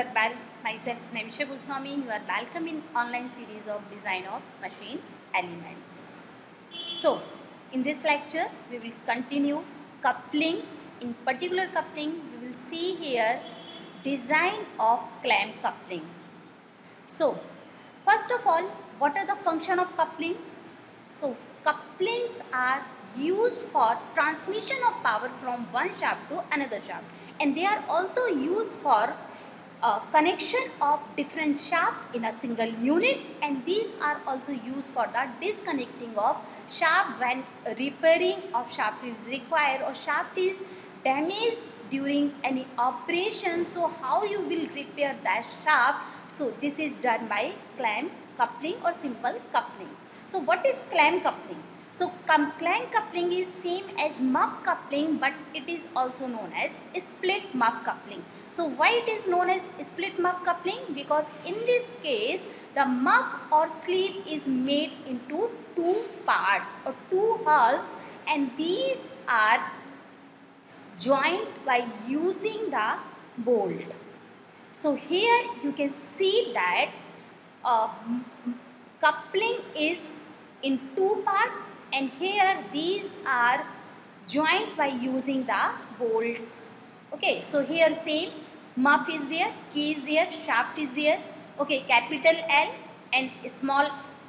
myself Navisha Goswami. You are welcome in online series of design of machine elements. So, in this lecture, we will continue couplings. In particular coupling, we will see here design of clamp coupling. So, first of all, what are the function of couplings? So, couplings are used for transmission of power from one shaft to another shaft, and they are also used for connection of different shaft in a single unit, and these are also used for the disconnecting of shaft when repairing of shaft is required or shaft is damaged during any operation. So how you will repair that shaft? So this is done by clamp coupling or simple coupling. So what is clamp coupling? So clamp coupling is same as muff coupling, but it is also known as split muff coupling. So why it is known as split muff coupling? Because in this case the muff or sleeve is made into two parts or two halves, and these are joined by using the bolt. So here you can see that coupling is in two parts, and here these are joined by using the bolt. Okay, so here same muff is there, key is there, shaft is there. Okay, capital L and small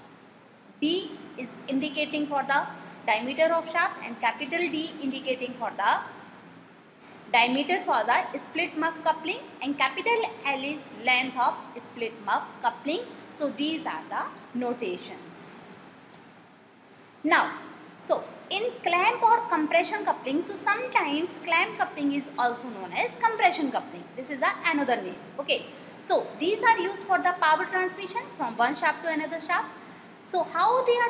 d is indicating for the diameter of shaft, and capital D indicating for the diameter for the split muff coupling, and capital L is length of split muff coupling. So these are the notations. Now, so in clamp or compression coupling, so sometimes clamp coupling is also known as compression coupling. This is the another name. Okay, so these are used for the power transmission from one shaft to another shaft. So how they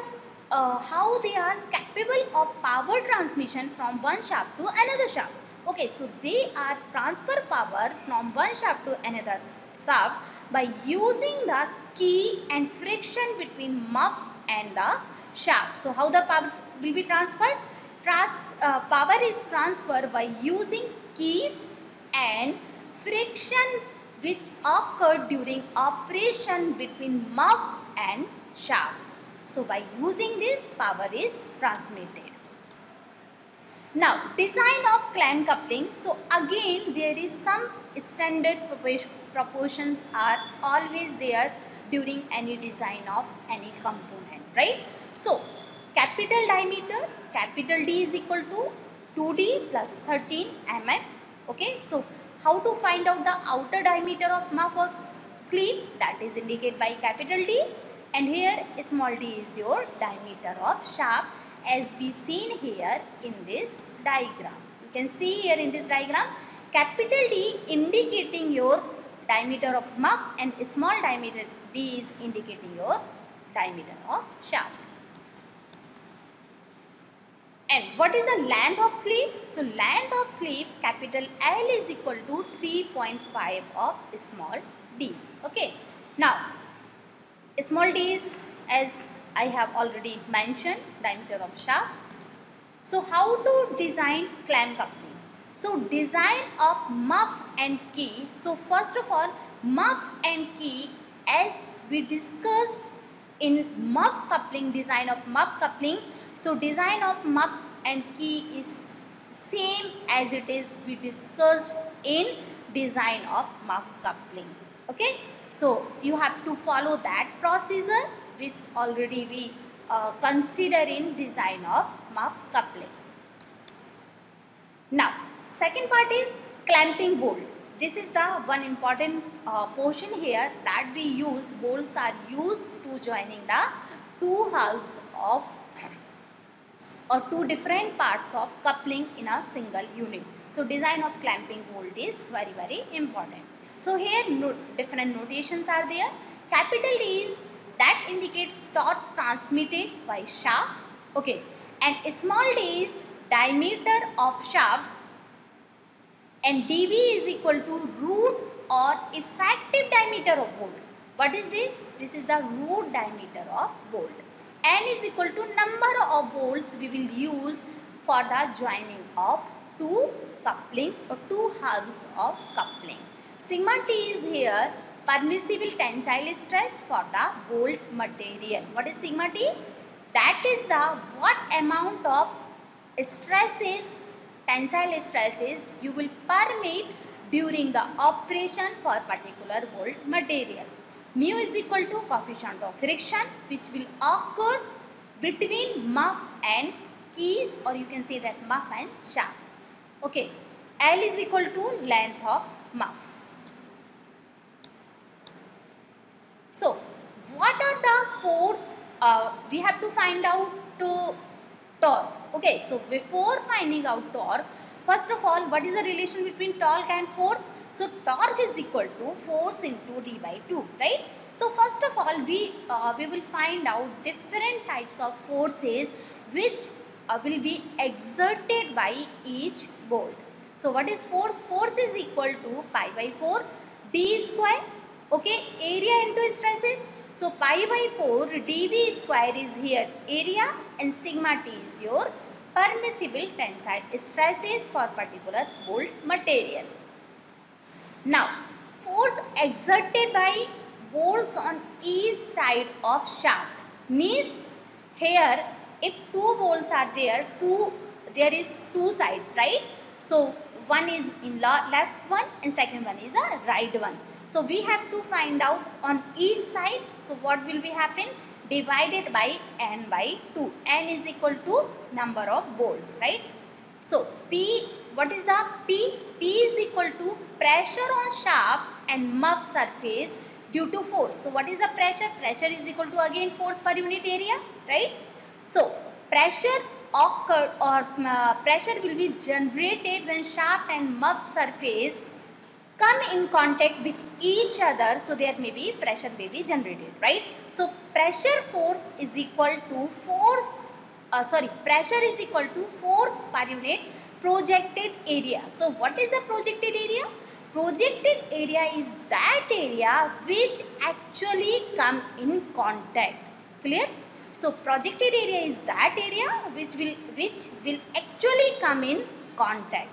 are capable of power transmission from one shaft to another shaft? Okay, so they are transfer power from one shaft to another shaft by using the key and friction between muff and the shaft. So how the power will be transferred? Power is transferred by using keys and friction which occur during operation between muff and shaft. So by using this, power is transmitted. Now, design of clamp coupling. So again, there is some standard proportions are always there during any design of any component, right? So capital diameter, capital D is equal to 2D plus 13 mm. Okay, so how to find out the outer diameter of muff or sleeve? That is indicated by capital D, and here small d is your diameter of shaft, as we seen here in this diagram. You can see here in this diagram, capital D indicating your diameter of muff and small diameter d is indicating your diameter of shaft. And what is the length of sleeve? So length of sleeve, capital L is equal to 3.5 of small d. Okay. Now, small d is, as I have already mentioned, diameter of shaft. So how to design clamp coupling? So design of muff and key. So first of all, muff and key, as we discussed in muff coupling, design of muff coupling. So design of muff and key is same as it is we discussed in design of muff coupling. Okay. So you have to follow that procedure which already we consider in design of muff coupling. Now, second part is clamping bolt. This is the one important portion here that we use. Bolts are used to joining the two halves of or two different parts of coupling in a single unit. So design of clamping bolt is very, very important. So here different notations are there. Capital D is that indicates torque transmitted by shaft. Okay, and small d is diameter of shaft, and dV is equal to root or effective diameter of bolt. What is this? This is the root diameter of bolt. N is equal to number of bolts we will use for the joining of two couplings or two halves of coupling. Sigma T is here permissible tensile stress for the bolt material. What is sigma T? That is the what amount of stresses, tensile stresses you will permit during the operation for particular bolt material. Mu is equal to coefficient of friction which will occur between muff and keys, or you can say that muff and shaft. Okay, L is equal to length of muff. So, what are the force we have to find out torque? Okay, so before finding out torque, first of all, what is the relation between torque and force? So, torque is equal to force into d by 2, right? So, first of all, we will find out different types of forces which will be exerted by each bolt. So, what is force? Force is equal to pi by 4 d square. Okay, area into stresses. So pi by 4 dV square is here area and sigma T is your permissible tensile stresses for particular bolt material. Now, force exerted by bolts on each side of shaft means here if two bolts are there, there is two sides, right? So one is in left one and second one is a right one. So we have to find out on each side. So what will be happen? Divided by n by 2. N is equal to number of bolts, right? So P, what is the P? P is equal to pressure on shaft and muff surface due to force. So what is the pressure? Pressure is equal to again force per unit area, right? So pressure occur or pressure will be generated when shaft and muff surface come in contact with each other, so there may be pressure may be generated, right? So pressure force is equal to pressure is equal to force per unit projected area. So what is the projected area? Projected area is that area which actually come in contact. Clear? So projected area is that area which will actually come in contact.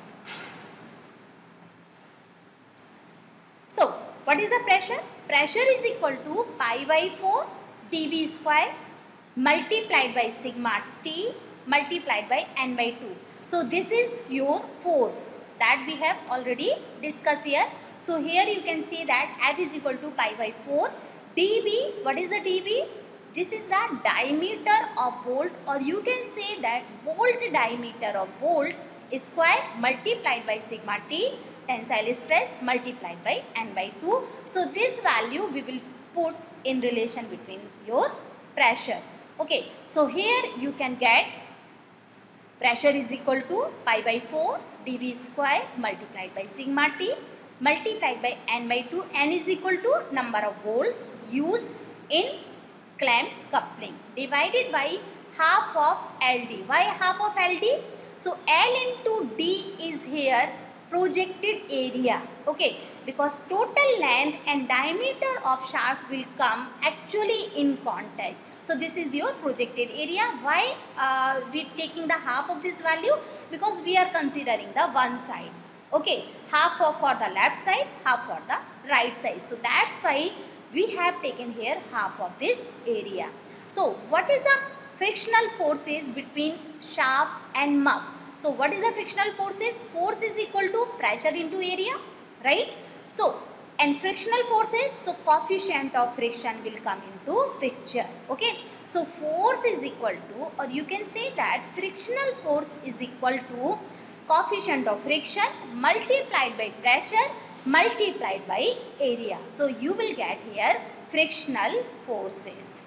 So, what is the pressure? Pressure is equal to pi by 4 dV square multiplied by sigma T multiplied by n by 2. So, this is your force that we have already discussed here. So, here you can see that F is equal to pi by 4 dV. What is the dV? This is the diameter of bolt, or you can say that bolt diameter of bolt is square multiplied by sigma T tensile stress multiplied by n by 2. So this value we will put in relation between your pressure. Okay, so here you can get pressure is equal to pi by 4 dV square multiplied by sigma T multiplied by n by 2. N is equal to number of bolts used in clamp coupling divided by half of LD. Why half of LD? So L into D is here projected area, okay, because total length and diameter of shaft will come actually in contact. So this is your projected area. Why we taking the half of this value? Because we are considering the one side, okay, half for the left side, half for the right side. So that's why we have taken here half of this area. So what is the frictional forces between shaft and muff? So what is the frictional forces? Force is equal to pressure into area, right? So, and frictional forces, so coefficient of friction will come into picture, okay? So force is equal to, or you can say that frictional force is equal to coefficient of friction multiplied by pressure multiplied by area. So you will get here frictional forces.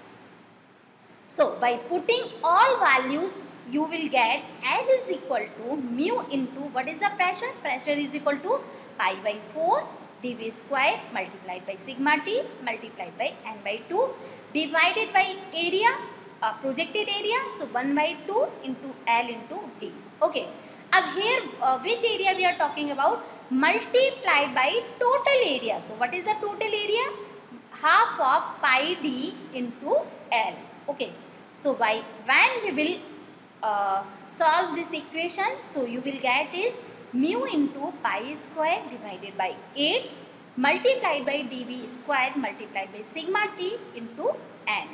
So by putting all values, you will get F is equal to mu into what is the pressure? Pressure is equal to pi by 4 dV square multiplied by sigma T multiplied by n by 2 divided by area, projected area. So 1 by 2 into L into D. Okay. Now here which area we are talking about? Multiplied by total area. So what is the total area? Half of pi D into L. Okay. So by when we will solve this equation, so you will get is mu into pi square divided by 8 multiplied by dv square multiplied by sigma t into n.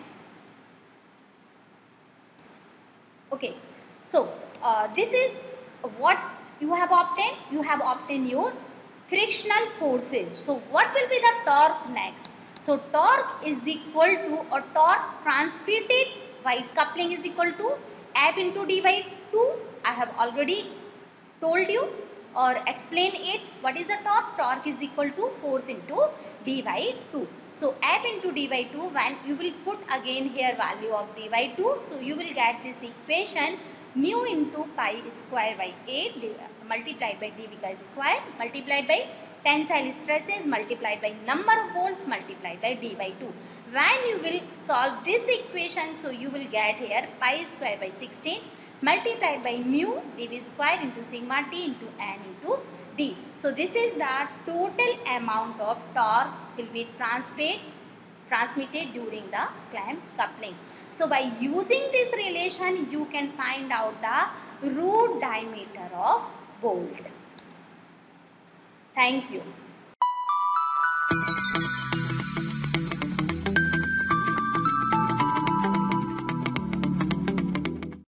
Okay, so this is what you have obtained. You have obtained your frictional forces. So what will be the torque next? So torque is equal to, or torque transmitted by coupling is equal to F into d by 2. I have already told you or explain it. What is the torque? Torque is equal to force into d by 2. So F into d by 2, when you will put again here value of d by 2, so you will get this equation mu into pi square by 8 multiplied by dv square multiplied by tensile stresses multiplied by number of volts multiplied by d by 2. When you will solve this equation, so you will get here pi square by 16 multiplied by mu dv square into sigma t into n into d. So this is the total amount of torque will be transmitted during the clamp coupling. So by using this relation, you can find out the root diameter of bolt. Thank you.